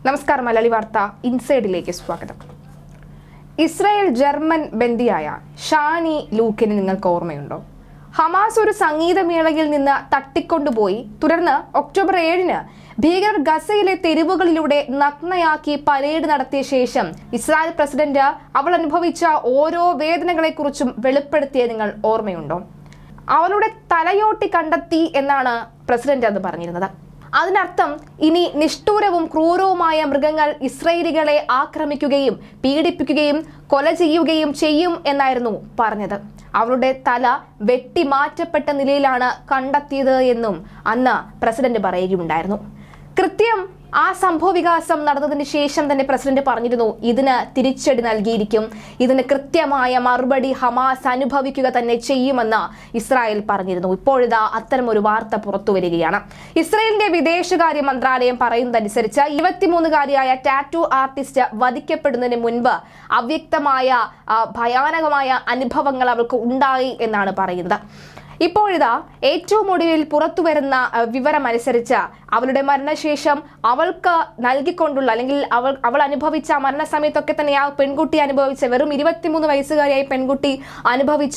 നമസ്കാരം മലയാളി വാർത്ത ഇൻസൈഡിലേക്ക് സ്വാഗതം. ഇസ്രായേൽ ജർമ്മൻ ബന്ദിയായ ഷാനി ലൂക്കിനെ നിങ്ങൾക്ക് ഓർമ്മയുണ്ടോ? ഹമാസ് ഒരു സംഗീതമേളയിൽ നിന്ന് തട്ടിക്കൊണ്ടുപോയി തുടർന്ന് ഒക്ടോബർ 7-ന് ഭീകരർ ഗസയിലെ തെരുവുകളിലൂടെ നഗ്നയാക്കി പരേഡ് നടത്തിയ ശേഷം ഇസ്രായേൽ പ്രസിഡന്റ് അവൾ അനുഭവിച്ച ഓരോ വേദനകളെക്കുറിച്ചും വെളിപ്പെടുത്തിയത് നിങ്ങൾ ഓർമ്മയുണ്ടോ? അവളുടെ തലയോട്ടി കണ്ടെത്തി എന്നാണ് പ്രസിഡന്റ് അത് പറഞ്ഞിരുന്നത്. അതിനർത്ഥം ഇനി നിഷ്ഠൂരവും ക്രൂരവുമായ മൃഗങ്ങൾ ഇസ്രായേലികളെ ആക്രമിക്കുകയും പീഡിപ്പിക്കുകയും കൊല ചെയ്യുകയും ചെയ്യും എന്നായിരുന്നു പറഞ്ഞത്. അവരുടെ തല വെട്ടിമാറ്റപ്പെട്ട നിലയിലാണ് കണ്ടെത്തിയത് എന്നും അന്ന് പ്രസിഡന്റ് പറയുകയുണ്ടായിരുന്നു. കൃത്യം ആ സംഭവവികാസം നടന്നതിന് ശേഷം തന്നെ പ്രസിഡന്റ് പറഞ്ഞിരുന്നു, ഇതിന് തിരിച്ചടി നൽകിയിരിക്കും, ഇതിന് കൃത്യമായ മറുപടി ഹമാസ് അനുഭവിക്കുക തന്നെ ചെയ്യുമെന്ന് ഇസ്രായേൽ പറഞ്ഞിരുന്നു. ഇപ്പോഴിതാ അത്തരമൊരു വാർത്ത പുറത്തു വരികയാണ്. ഇസ്രായേലിന്റെ വിദേശകാര്യ മന്ത്രാലയം പറയുന്നതനുസരിച്ച് 23-കാരിയായ ടാറ്റു ആർട്ടിസ്റ്റ് വധിക്കപ്പെടുന്നതിന് മുൻപ് അവ്യക്തമായ ഭയാനകമായ അനുഭവങ്ങൾ അവൾക്ക് ഉണ്ടായി എന്നാണ് പറയുന്നത്. ഇപ്പോഴിതാ ഏറ്റവും ഒടുവിൽ പുറത്തു വരുന്ന വിവരമനുസരിച്ച് അവളുടെ മരണശേഷം അവൾക്ക് നൽകിക്കൊണ്ടുള്ള അല്ലെങ്കിൽ അവൾ അനുഭവിച്ച മരണസമയത്തൊക്കെ തന്നെ ആ പെൺകുട്ടി അനുഭവിച്ച വെറും 23 വയസ്സുകാരിയായ പെൺകുട്ടി അനുഭവിച്ച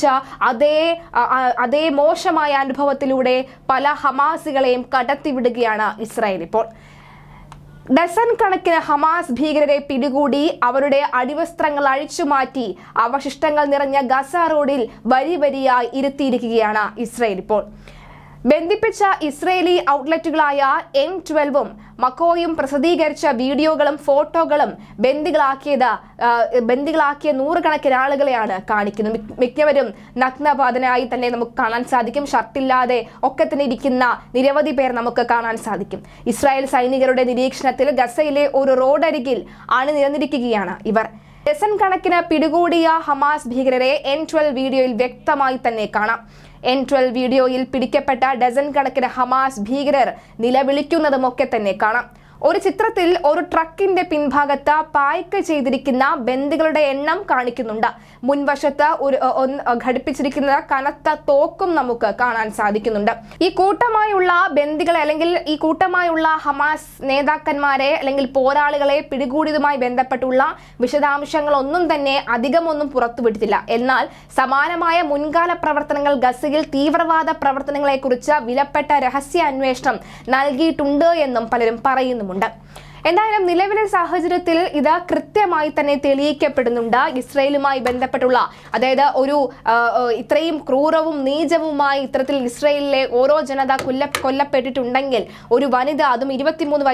അതേ മോശമായ അനുഭവത്തിലൂടെ പല ഹമാസുകളെയും കടത്തിവിടുകയാണ് ഇസ്രായേൽ. ഇപ്പോൾ ഡസൻ കണക്കിന് ഹമാസ് ഭീകരരെ പിടികൂടി അവരുടെ അടിവസ്ത്രങ്ങൾ അഴിച്ചുമാറ്റി അവശിഷ്ടങ്ങൾ നിറഞ്ഞ ഗസ റോഡിൽ വരിവരിയായി ഇരുത്തിയിരിക്കുകയാണ് ഇസ്രായേൽ. ഇപ്പോൾ ബന്ധിപ്പിച്ച ഇസ്രയേലി ഔട്ട്ലെറ്റുകളായ N12-ഉം മക്കോയും പ്രസിദ്ധീകരിച്ച വീഡിയോകളും ഫോട്ടോകളും ബന്ദികളാക്കിയ നൂറുകണക്കിന് ആളുകളെയാണ് കാണിക്കുന്നത്. മിക്കവരും നഗ്നപാതനായി തന്നെ നമുക്ക് കാണാൻ സാധിക്കും. ഷർട്ടില്ലാതെ ഒക്കെ തന്നെ ഇരിക്കുന്ന നിരവധി പേർ നമുക്ക് കാണാൻ സാധിക്കും. ഇസ്രായേൽ സൈനികരുടെ നിരീക്ഷണത്തിൽ ഗസയിലെ ഒരു റോഡരികിൽ അണിനിരന്നിരിക്കുകയാണ് ഇവർ. ഡസൻ കണക്കിന് പിടികൂടിയ ഹമാസ് ഭീകരരെ N12 വീഡിയോയിൽ വ്യക്തമായി തന്നെ കാണാം. N12 വീഡിയോയിൽ പിടിക്കപ്പെട്ട ഡസൻ കണക്കിന് ഹമാസ് ഭീകരർ നിലവിളിക്കുന്നതുമൊക്കെ തന്നെ കാണാം. ഒരു ചിത്രത്തിൽ ഒരു ട്രക്കിന്റെ പിൻഭാഗത്ത് പായ്ക്ക് ചെയ്തിരിക്കുന്ന ബന്ദികളുടെ എണ്ണം കാണിക്കുന്നുണ്ട്. മുൻവശത്ത് ഘടിപ്പിച്ചിരിക്കുന്ന കനത്ത തോക്കും നമുക്ക് കാണാൻ സാധിക്കുന്നുണ്ട്. ഈ കൂട്ടമായുള്ള ബന്ദികളെ അല്ലെങ്കിൽ ഈ കൂട്ടമായുള്ള ഹമാസ് നേതാക്കന്മാരെ അല്ലെങ്കിൽ പോരാളികളെ പിടികൂടിയതുമായി ബന്ധപ്പെട്ടുള്ള വിശദാംശങ്ങളൊന്നും തന്നെ അധികമൊന്നും പുറത്തുവിട്ടിട്ടില്ല. എന്നാൽ സമാനമായ മുൻകാല പ്രവർത്തനങ്ങൾ ഗസയിൽ തീവ്രവാദ പ്രവർത്തനങ്ങളെ കുറിച്ച് വിലപ്പെട്ട രഹസ്യ അന്വേഷണം നൽകിയിട്ടുണ്ട് എന്നും പലരും പറയുന്നുമുണ്ട്. എന്തായാലും നിലവിലെ സാഹചര്യത്തിൽ ഇത് കൃത്യമായി തന്നെ തെളിയിക്കപ്പെടുന്നുണ്ട്. ഇസ്രായേലുമായി ബന്ധപ്പെട്ടുള്ള അതായത് ഒരു ഇത്രയും ക്രൂരവും നീചവുമായി ഇത്തരത്തിൽ ഇസ്രായേലിലെ ഓരോ ജനത കൊല്ലപ്പെട്ടിട്ടുണ്ടെങ്കിൽ ഒരു വനിത, അതും 23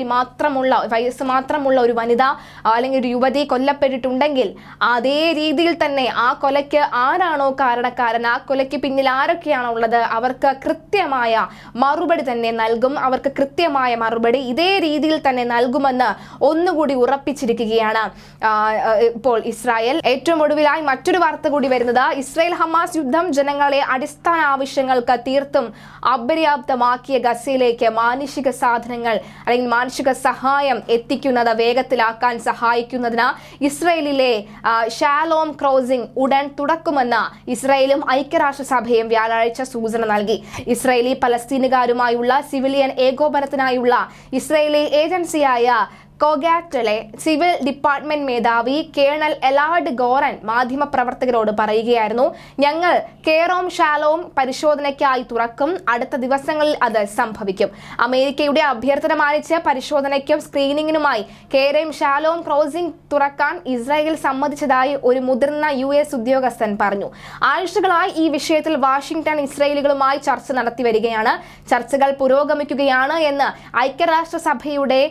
വയസ്സ് മാത്രമുള്ള ഒരു വനിത അല്ലെങ്കിൽ ഒരു യുവതി കൊല്ലപ്പെട്ടിട്ടുണ്ടെങ്കിൽ അതേ രീതിയിൽ തന്നെ ആ കൊലയ്ക്ക് ആരാണോ കാരണക്കാരൻ, ആ കൊലയ്ക്ക് പിന്നിൽ ആരൊക്കെയാണോ ഉള്ളത്, അവർക്ക് കൃത്യമായ മറുപടി തന്നെ നൽകും. അവർക്ക് കൃത്യമായ മറുപടി ഇതേ രീതിയിൽ തന്നെ നൽകുമെന്ന് ഒന്നുകൂടി ഉറപ്പിച്ചിരിക്കുകയാണ് ഇപ്പോൾ ഇസ്രായേൽ. ഏറ്റവും ഒടുവിലായി മറ്റൊരു വാർത്ത കൂടി വരുന്നത്, ഇസ്രായേൽ ഹമാസ് യുദ്ധം ജനങ്ങളെ അടിസ്ഥാന ആവശ്യങ്ങൾക്ക് തീർത്തും അപര്യാപ്തമാക്കിയ ഗസയിലേക്ക് മാനുഷിക സാധനങ്ങൾ അല്ലെങ്കിൽ മാനുഷിക സഹായം എത്തിക്കുന്നത് വേഗത്തിലാക്കാൻ സഹായിക്കുന്നതിന് ഇസ്രായേലിലെ ഷാലോം ക്രോസിംഗ് ഉടൻ തുറക്കുമെന്ന് ഇസ്രായേലും ഐക്യരാഷ്ട്രസഭയും വ്യാഴാഴ്ച സൂചന നൽകി. ഇസ്രായേലി പലസ്തീനുകാരുമായുള്ള സിവിലിയൻ ഏകോപനത്തിനായുള്ള ഇസ്രായേലി ഏജൻസിയായ കോഗാറ്റലെ സിവിൽ ഡിപ്പാർട്ട്മെന്റ് മേധാവി കേണൽ എലാഡ് ഗോറൻ മാധ്യമപ്രവർത്തകരോട് പറയുകയായിരുന്നു, ഞങ്ങൾ കേറോം ഷാലോം പരിശോധനയ്ക്കായി തുറക്കും, അടുത്ത ദിവസങ്ങളിൽ അത് സംഭവിക്കും. അമേരിക്കയുടെ അഭ്യർത്ഥന മാനിച്ച് പരിശോധനയ്ക്കും സ്ക്രീനിങ്ങിനുമായി കേറോം ഷാലോം ക്രോസിംഗ് തുറക്കാൻ ഇസ്രായേൽ സമ്മതിച്ചതായി ഒരു മുതിർന്ന US ഉദ്യോഗസ്ഥൻ പറഞ്ഞു. ആഴ്ചകളായി ഈ വിഷയത്തിൽ വാഷിംഗ്ടൺ ഇസ്രായേലുകളുമായി ചർച്ച നടത്തി വരികയാണ്. ചർച്ചകൾ പുരോഗമിക്കുകയാണ് എന്ന് ഐക്യരാഷ്ട്രസഭയുടെ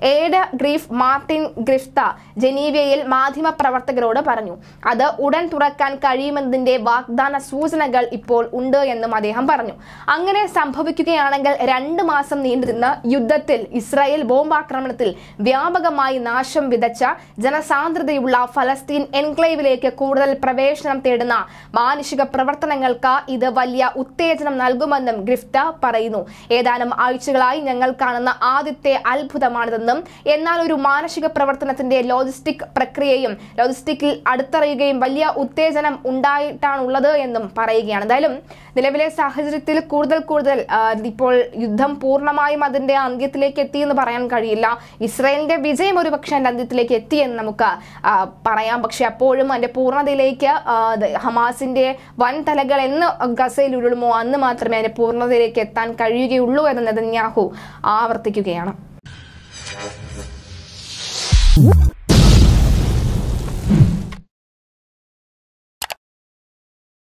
മാർട്ടിൻ ഗ്രിഫ്ത ജനീവയിൽ മാധ്യമപ്രവർത്തകരോട് പറഞ്ഞു. അത് ഉടൻ തുറക്കാൻ കഴിയുമെന്നതിന്റെ വാഗ്ദാന സൂചനകൾ ഇപ്പോൾ ഉണ്ട് എന്നും അദ്ദേഹം പറഞ്ഞു. അങ്ങനെ സംഭവിക്കുകയാണെങ്കിൽ 2 മാസം നീണ്ടുനിന്ന യുദ്ധത്തിൽ ഇസ്രായേൽ ബോംബാക്രമണത്തിൽ വ്യാപകമായി നാശം വിതച്ച ജനസാന്ദ്രതയുള്ള ഫലസ്തീൻ എൻക്ലേവിലേക്ക് കൂടുതൽ പ്രവേശനം തേടുന്ന മാനുഷിക പ്രവർത്തനങ്ങൾക്ക് ഇത് വലിയ ഉത്തേജനം നൽകുമെന്നും ഗ്രിഫ്ത പറയുന്നു. ഏതാനും ആഴ്ചകളായി ഞങ്ങൾ കാണുന്ന ആദ്യത്തെ അത്ഭുതമാണിതെന്നും എന്നാൽ ഒരു മാനുഷിക പ്രവർത്തനത്തിന്റെ ലോജിസ്റ്റിക് പ്രക്രിയയും ലോജിസ്റ്റിക്കിൽ അടുത്തറിയുകയും വലിയ ഉത്തേജനം ഉണ്ടായിട്ടാണുള്ളത് എന്നും പറയുകയാണ്. എന്തായാലും നിലവിലെ സാഹചര്യത്തിൽ കൂടുതൽ ഇപ്പോൾ യുദ്ധം പൂർണ്ണമായും അതിന്റെ അന്ത്യത്തിലേക്ക് എത്തി എന്ന് പറയാൻ കഴിയില്ല. ഇസ്രായേലിന്റെ വിജയം ഒരുപക്ഷെ അതിന്റെ അന്ത്യത്തിലേക്ക് എത്തിയെന്ന് നമുക്ക് പറയാം. പക്ഷെ അപ്പോഴും അതിന്റെ പൂർണ്ണതയിലേക്ക് ഹമാസിന്റെ വൻ തലകൾ എന്ന് ഗസയിൽ ഉരുളുമോ അന്ന് മാത്രമേ അതിന്റെ പൂർണ്ണതയിലേക്ക് എത്താൻ കഴിയുകയുള്ളൂ എന്ന് നെതന്യാഹു ആവർത്തിക്കുകയാണ്.